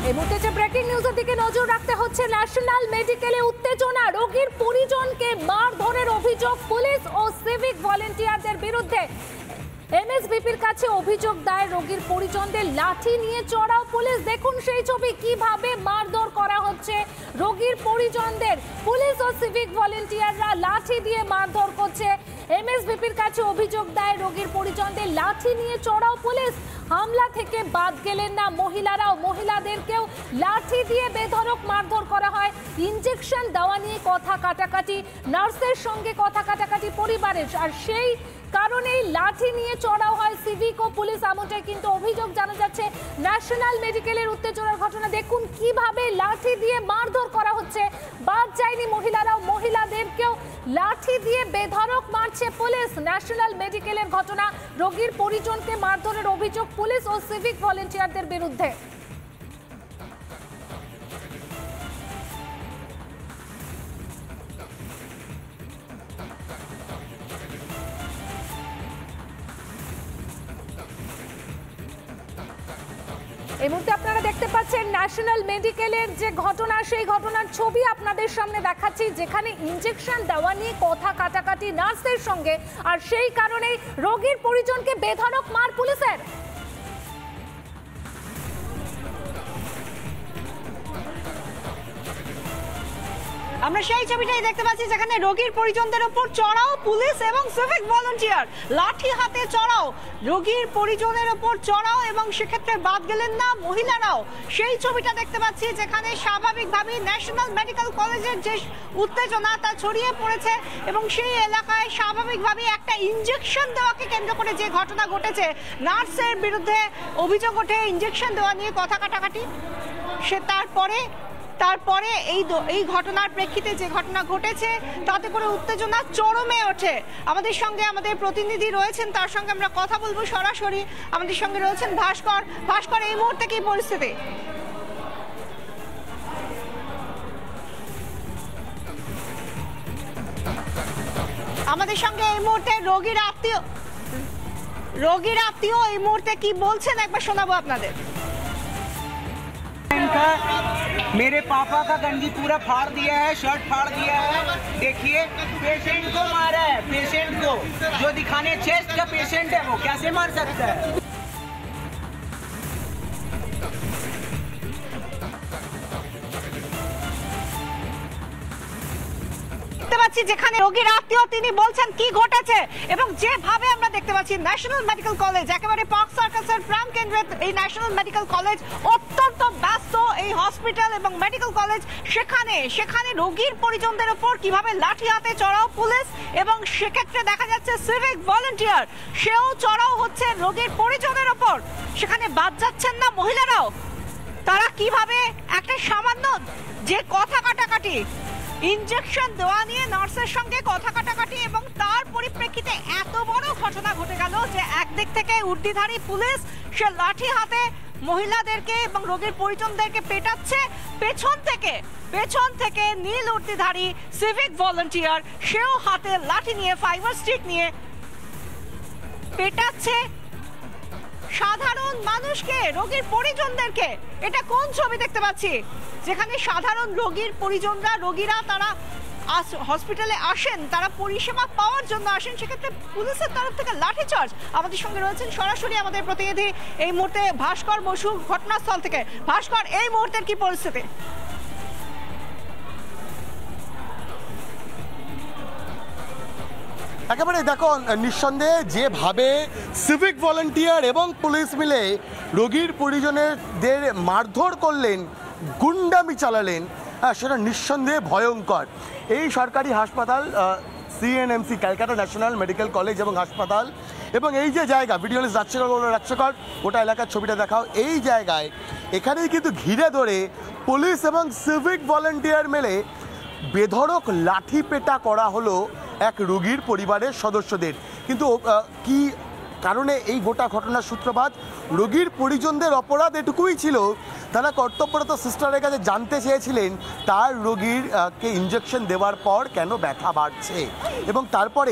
এই মুহূর্তে যে ব্রেকিং নিউজের দিকে নজর রাখতে হচ্ছে, ন্যাশনাল মেডিকেলে উত্তেজনা, রোগীর পরিজনকে মারধরের অভিযোগ পুলিশ ও সিভিক ভলেন্টিয়ারদের বিরুদ্ধে। এমএসভিপির কাছে অভিযোগ দায়ের, রোগীর পরিজনদের লাঠি নিয়ে চড়াও পুলিশ। দেখুন সেই ছবি, কিভাবে মারধর করা হচ্ছে রোগীর পরিজনদের। পুলিশ ও সিভিক ভলেন্টিয়াররা লাঠি দিয়ে মারধর করছে। এমএসভিপির কাছে অভিযোগ দায়ের, রোগীর পরিজনদের লাঠি নিয়ে চড়াও পুলিশ। হামলা থেকে বাদ গেলেন না মহিলারাও, মহিলাদেরকেও লাঠি দিয়ে বেধড়ক মারধর করা হয়। ইনজেকশন দেওয়া নিয়ে কথা কাটাকাটি, নার্সের সঙ্গে কথা কাটাকাটি পরিবারের, আর সেই কারণেই লাঠি নিয়ে চড়াও হয় সিভিক ও পুলিশ, এমনটাই কিন্তু অভিযোগ জানা যাচ্ছে। ন্যাশনাল মেডিকেলের উত্তেজনার ঘটনা, দেখুন কিভাবে লাঠি দিয়ে মারধর করা হচ্ছে। বাদ যায়নি মহিলারাও, মহিলাদেরকেও লাঠি দিয়ে বেধড়ক মারছে পুলিশ। ন্যাশনাল মেডিকেলের ঘটনা, রোগীর পরিজনকে মারধরের অভিযোগ পুলিশ ও সিভিক ভলেন্টিয়ারদের বিরুদ্ধে। এই মুহূর্তে আপনারা দেখতে পাচ্ছেন ন্যাশনাল মেডিকেলের যে ঘটনা, সেই ঘটনার ছবি আপনাদের সামনে দেখাচ্ছি, যেখানে ইনজেকশন দেওয়া নিয়ে কথা কাটাকাটি নার্সের সঙ্গে, আর সেই কারণেই রোগীর পরিজনকে বেধড়ক মার পুলিশের। আমরা সেই ছবিটাই দেখতে পাচ্ছি, যেখানে রোগীর পরিজনদের উপর চড়াও পুলিশ এবং সিভিক ভলান্টিয়ার, লাঠি হাতে চড়াও রোগীর পরিজনের উপর চড়াও, এবং সেক্ষেত্রে বাদ গেলেন না মহিলারাও। সেই ছবিটা দেখতে পাচ্ছি, যেখানে স্বাভাবিকভাবে ন্যাশনাল মেডিকেল কলেজের যে উত্তেজনা তা ছড়িয়ে পড়েছে, এবং সেই এলাকায় স্বাভাবিকভাবে একটা ইনজেকশন দেওয়াকে কেন্দ্র করে যে ঘটনা ঘটেছে, নার্সের বিরুদ্ধে অভিযোগ ওঠে ইনজেকশন দেওয়া নিয়ে কথা কাটাকাটি। তারপরে এই ঘটনার প্রেক্ষিতে যে ঘটনা ঘটেছে, তাতে করে উত্তেজনা চরমে ওঠে। আমাদের সঙ্গে আমাদের প্রতিনিধি রয়েছেন, তার সঙ্গে আমরা কথা বলবো সরাসরি। আমাদের সঙ্গে রয়েছেন ভাস্কর, এই মুহূর্তে কি পরিস্থিতি? আমাদের সঙ্গে এই মুহূর্তে রোগীর আত্মীয় এই মুহূর্তে কি বলছেন একবার শোনাবো আপনাদের। मेरे पापा का गंजी पूरा फाड़ दिया है, शर्ट फाड़ दिया है। देखिए पेशेंट को मारा है, पेशेंट को, जो दिखाने चेस्ट का पेशेंट है वो कैसे मार सकता है। যেখানে রোগীর আত্মীয় তিনি বলছেন কি ঘটেছে, এবং যেভাবে আমরা দেখতে পাচ্ছি ন্যাশনাল মেডিকেল কলেজ একেবারে পার্ক সার্কাসের প্রাণ কেন্দ্রে, এই ন্যাশনাল মেডিকেল কলেজ অত্যন্ত ব্যস্ত এই হসপিটাল এবং মেডিকেল কলেজ, সেখানে রোগীর পরিজনদের উপর কিভাবে লাঠি হাতে চড়াও পুলিশ, এবং সেক্ষেত্রে দেখা যাচ্ছে সিভিক ভলান্টিয়ার সেও চড়াও হচ্ছে রোগীর পরিজনের উপর। সেখানে বাদ যাচ্ছেন না মহিলারাও, তারা কিভাবে একটা সামান্য যে কথা কাটাকাটি, ইনজেকশন দেওয়া নিয়ে নার্সের সঙ্গে কথা কাটাকাটি, এবং তার পরিপ্রেক্ষিতে এত বড় ঘটনা ঘটে গেল যে একদিক থেকে উর্দিধারী পুলিশ সে লাঠি হাতে মহিলাদেরকে এবং রোগীর পরিজনদেরকে পেটাচ্ছে, পেছন থেকে নীল উর্দিধারী সিভিক ভলান্টিয়ার সেও হাতে লাঠি নিয়ে, ফাইবার স্টিক নিয়ে পেটাচ্ছে সাধারণ মানুষকে, রোগীর পরিজনদেরকে। এটা কোন ছবি দেখতে পাচ্ছি, যেখানে সাধারণ রোগীরা তারা হসপিটালে আসেন, তারা পরিষেবা পাওয়ার জন্য আসেন, সেক্ষেত্রে পুলিশের তরফ থেকে লাঠিচার্জ। আমাদের সঙ্গে রয়েছেন সরাসরি আমাদের প্রতিনিধি এই মুহূর্তে ভাস্কর বসু ঘটনাস্থল থেকে। ভাস্কর, এই মুহূর্তের কি পরিস্থিতি? একেবারে দেখো, নিঃসন্দেহে যেভাবে সিভিক ভলান্টিয়ার এবং পুলিশ মিলে রোগীর পরিজনদের মারধর করলেন, গুন্ডামি চালালেন, সেটা নিঃসন্দেহে ভয়ঙ্কর। এই সরকারি হাসপাতাল CNMC Calcutta national medical college এবং হাসপাতাল, এবং এই যে জায়গা ভিডিও রাজ্যকর গোটা এলাকার ছবিটা দেখাও, এই জায়গায় এখানেই কিন্তু ঘিরে ধরে পুলিশ এবং সিভিক ভলান্টিয়ার মিলে বেধড়ক লাঠি পেটা করা হলো এক রোগীর পরিবারের সদস্যদের। কিন্তু কি কারণে এই গোটা ঘটনার সূত্রপাত? রোগীর পরিজনদের অপরাধ এটুকুই ছিল, তারা কর্তব্যরত সিস্টারের কাছে জানতে চেয়েছিলেন তার রোগীরকে ইনজেকশন দেওয়ার পর কেন ব্যথা বাড়ছে, এবং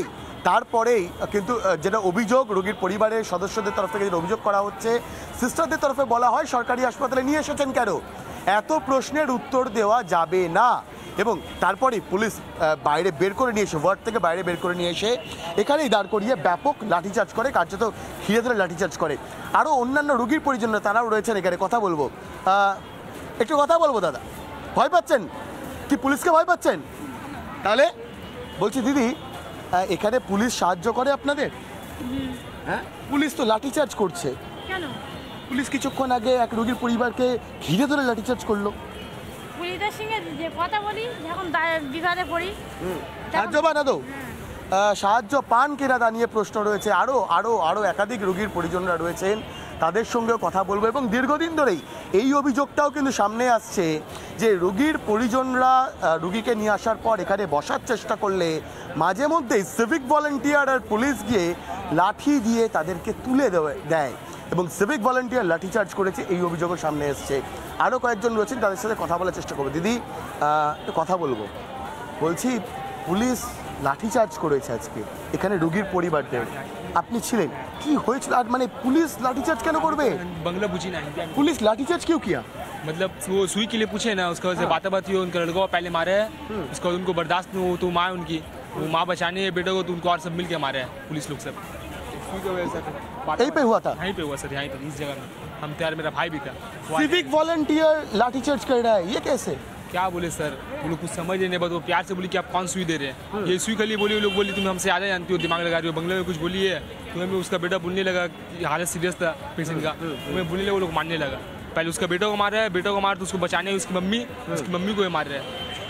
তারপরেই কিন্তু যেটা অভিযোগ রোগীর পরিবারের সদস্যদের তরফ থেকে যেটা অভিযোগ করা হচ্ছে, সিস্টারদের তরফে বলা হয় সরকারি হাসপাতালে নিয়ে এসেছেন কেন, এত প্রশ্নের উত্তর দেওয়া যাবে না। এবং তারপরে পুলিশ বাইরে বের করে নিয়ে এসে, ওয়ার্ড থেকে বাইরে বের করে নিয়ে এসে এখানেই দাঁড় করিয়ে ব্যাপক লাঠিচার্জ করে, কার্যত ঘিরে ধরে লাঠিচার্জ করে। আরও অন্যান্য রোগীর পরিজনরা তারাও রয়েছেন এখানে, কথা বলবো। একটু কথা বলবো দাদা, ভয় পাচ্ছেন কি, পুলিশকে ভয় পাচ্ছেন? তাহলে বলছি দিদি, এখানে পুলিশ সাহায্য করে আপনাদের? হ্যাঁ, পুলিশ তো লাঠিচার্জ করছে কেন? পুলিশ কিছুক্ষণ আগে এক রোগীর পরিবারকে ঘিরে ধরে লাঠিচার্জ করলো। পুলিশের সঙ্গে যে কথা বলি, যখন বিবাদে পড়ি সাহায্য পান আদৌ? সাহায্য পান কিনা তা নিয়ে প্রশ্ন রয়েছে। আরও একাধিক রোগীর পরিজনরা রয়েছেন, তাদের সঙ্গেও কথা বলবো। এবং দীর্ঘদিন ধরেই এই অভিযোগটাও কিন্তু সামনে আসছে যে রোগীর পরিজনরা রোগীকে নিয়ে আসার পর এখানে বসার চেষ্টা করলে মাঝে মধ্যেই সিভিক ভলেন্টিয়ার আর পুলিশ গিয়ে লাঠি দিয়ে তাদেরকে তুলে দেয় এবং সিভিক ভলেন্টিয়ার লাঠিচার্জ করেছে, এই অভিযোগও সামনে এসছে। আরও কয়েকজন রয়েছেন, তাদের সাথে কথা বলার চেষ্টা করবো। দিদি, একটু কথা বলবো। বলছি, পুলিশ লাঠিচার্জ করেছে আজকে এখানে রোগীর পরিবারদের, আপনি ছিলেন, কি হয়েছিল? আর মানে পুলিশ লাঠিচার্জ কেন করবে? बंगला पूछी ना, पुलिस लाठीचार्ज क्यों किया? मतलब वो सुई के लिए पूछे ना, उसका वजह से बातें हुई, उनका लड़का को पहले मारे है, उसका उनको बर्दाश्त नहीं हो, तो माँ उनकी, वो माँ बचाने है बेटे को, तो उनको और सब मिल के मारे हैं पुलिस लोग सब। सुई की वजह से यहीं पे हुआ था? यहीं पे हुआ सर, यहीं पर इस जगह में। हम तैयार, मेरा भाई भी था। सिविक वॉलंटियर लाठीचार्ज कर रहा है, ये कैसे? क्या बोले सर, वो लोग कुछ समझ नहीं, बस वो प्यार से बोली कि आप कौन सुई दे रहे हैं, ये सुई के लिए बोली। वो लोग बोली तुम हमसे ज़्यादा जानती हो, दिमाग लगा रही हो, बंगले में कुछ बोली है तुम्हें। उसका बेटा बोलने लगा कि हालत सीरियस था पेशेंट का, तुम्हें बोलने लगा, वो लोग मानने लगा। पहले उसका बेटा को मार रहा है, बेटा को मार तो उसको बचाने उसकी मम्मी को मार रहा है।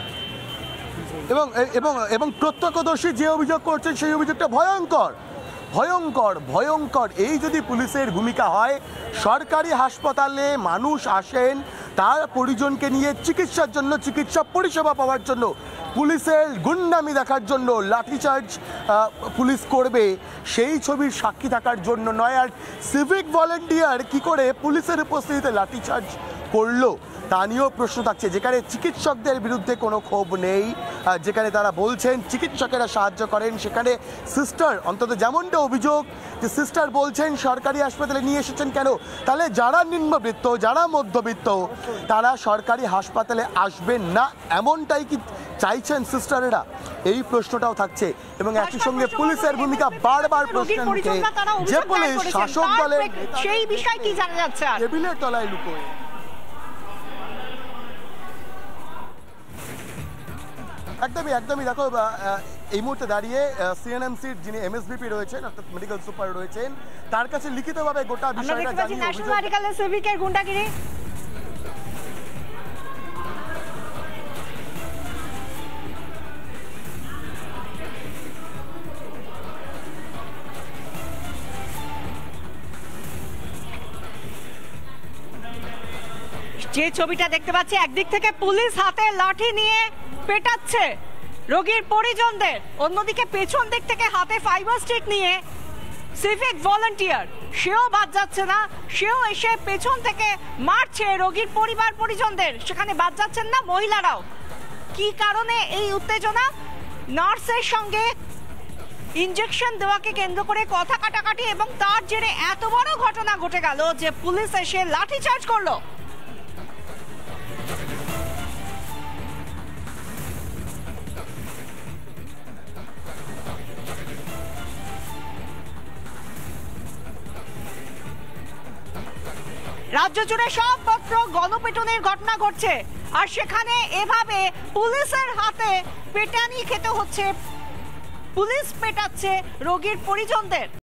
এবং এবং এবং প্রত্যক্ষদর্শী যে অভিযোগ করছেন সেই অভিযোগটা ভয়ঙ্কর ভয়ঙ্কর ভয়ঙ্কর। এই যদি পুলিশের ভূমিকা হয়, সরকারি হাসপাতালে মানুষ আসেন তার পরিজনকে নিয়ে চিকিৎসার জন্য, চিকিৎসা পরিষেবা পাওয়ার জন্য, পুলিশের গুন্ডামি দেখার জন্য লাঠিচার্জ পুলিশ করবে, সেই ছবির সাক্ষী থাকার জন্য নয়। আর সিভিক ভলেন্টিয়ার কি করে পুলিশের উপস্থিতিতে লাঠিচার্জ করলো তা নিয়েও প্রশ্ন থাকছে। যেখানে চিকিৎসকদের বিরুদ্ধে কোনো ক্ষোভ নেই, যেখানে তারা বলছেন চিকিৎসকেরা সাহায্য করেন, সেখানে সিস্টার, অন্তত যেমনটা অভিযোগ যে সিস্টার বলছেন সরকারি হাসপাতালে নিয়ে এসেছেন কেন, তাহলে যারা নিম্নবিত্ত, যারা মধ্যবিত্ত, তারা সরকারি হাসপাতালে আসবেন না, এমনটাই কি চাইছেন সিস্টারেরা? এই প্রশ্নটাও থাকছে। এবং একই সঙ্গে পুলিশের ভূমিকা বারবার প্রশ্ন উঠে, যে পুলিশ শাসক দলের সেই বিষয় কি জানা যাচ্ছে টেবিলের তলায় লুকোয়। একদমই দেখো, এই মুহূর্তে দাঁড়িয়ে সিএনএমসির যিনি এমএসভিপি রয়েছেন, অর্থাৎ মেডিকেল সুপার রয়েছেন, তার কাছে লিখিতভাবে গোটা বিষয়টা জানিয়ে ন্যাশনাল মেডিকেল সিভিকের গুন্ডাগিরি। যে ছবিটা দেখতে পাচ্ছি, একদিক থেকে পুলিশ হাতে লাঠি নিয়ে পেটাচ্ছে রোগীর পরিজনদের, অন্যদিকে পেছন দিক থেকে হাতে ফাইবার স্টিক নিয়ে সিভিক ভলেন্টিয়ার, সেও বাদ যাচ্ছে না, সেও এসে পেছন থেকে মারছে রোগীর পরিজনদের, সেখানে বাদ যাচ্ছেন না মহিলারাও। কি কারণে এই উত্তেজনা? নার্সের সঙ্গে ইনজেকশন দেওয়াকে কেন্দ্র করে কথা কাটাকাটি, এবং তার জেরে এত বড় ঘটনা ঘটে গেল যে পুলিশ এসে লাঠিচার্জ করলো। রাজ্য জুড়ে সর্বত্র গণপিটুনির ঘটনা ঘটছে, আর সেখানে এভাবে পুলিশের হাতে পেটানি খেতে হচ্ছে, পুলিশ পেটাচ্ছে রোগীর পরিজনদের।